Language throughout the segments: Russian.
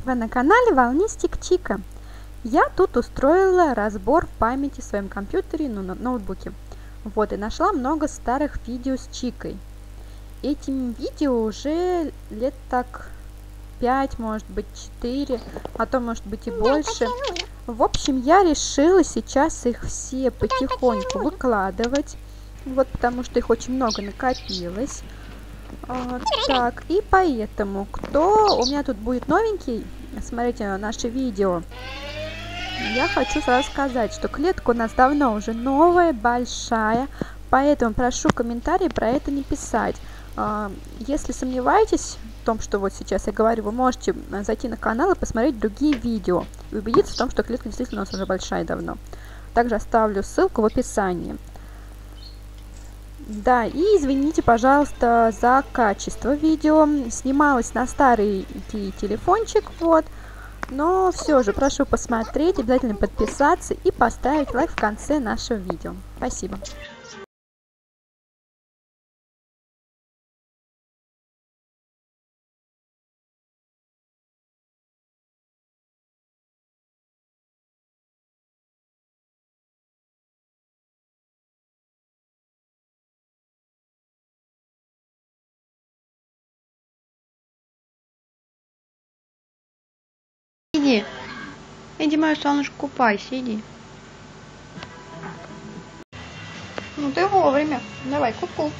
Вы на канале Волнистик Чика. Я тут устроила разбор памяти в своем компьютере, на ноутбуке. Вот, и нашла много старых видео с Чикой. Этим видео уже лет так 5, может быть 4, а то может быть и больше. В общем, я решила сейчас их все потихоньку выкладывать. Вот, потому что их очень много накопилось. Так, и поэтому, кто у меня тут будет новенький, смотрите наше видео, я хочу сразу сказать, что клетка у нас давно уже новая, большая, поэтому прошу комментарии про это не писать. Если сомневаетесь в том, что вот сейчас я говорю, вы можете зайти на канал и посмотреть другие видео и убедиться в том, что клетка действительно у нас уже большая давно. Также оставлю ссылку в описании. Да, и извините, пожалуйста, за качество видео. Снималось на старый телефончик, вот. Но все же прошу посмотреть, обязательно подписаться и поставить лайк в конце нашего видео. Спасибо. Иди. Иди, мое солнышко, купайся, иди. Ну ты вовремя. Давай, ку-ку.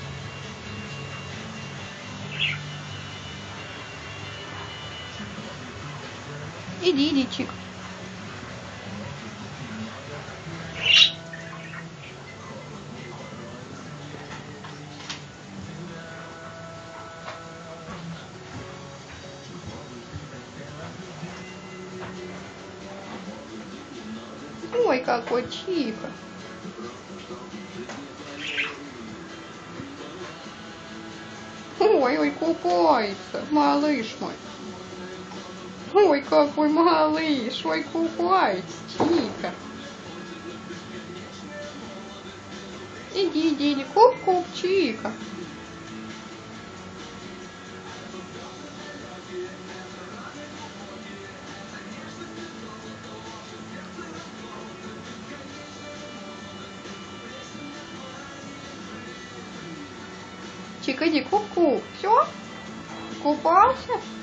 Иди, Чик. Ой, какой Чика. Ой, купается, малыш мой. Ой, какой малыш, ой, купается, Чика. Иди, куп-куп, Чика. Чика, иди, куп-куп. Все? Купался?